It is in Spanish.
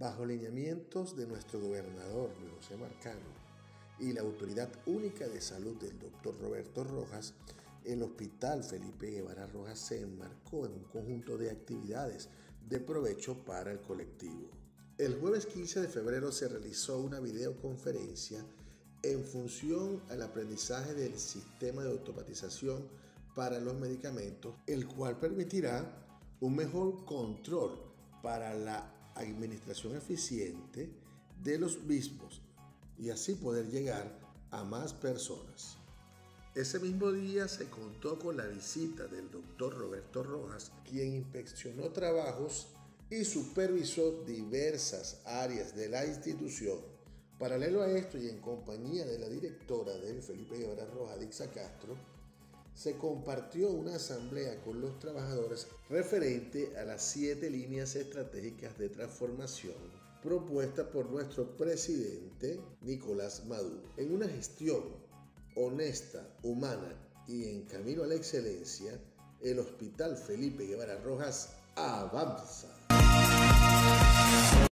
Bajo lineamientos de nuestro gobernador Luis José Marcano y la Autoridad Única de Salud del Dr. Roberto Rojas, el Hospital Felipe Guevara Rojas se enmarcó en un conjunto de actividades de provecho para el colectivo. El jueves 15 de febrero se realizó una videoconferencia en función al aprendizaje del sistema de automatización para los medicamentos, el cual permitirá un mejor control para la administración eficiente de los mismos y así poder llegar a más personas. Ese mismo día se contó con la visita del doctor Roberto Rojas, quien inspeccionó trabajos y supervisó diversas áreas de la institución. Paralelo a esto y en compañía de la directora del Felipe Guevara Rojas, Dixa Castro, se compartió una asamblea con los trabajadores referente a las 7 líneas estratégicas de transformación propuestas por nuestro presidente Nicolás Maduro. En una gestión honesta, humana y en camino a la excelencia, el Hospital Felipe Guevara Rojas avanza.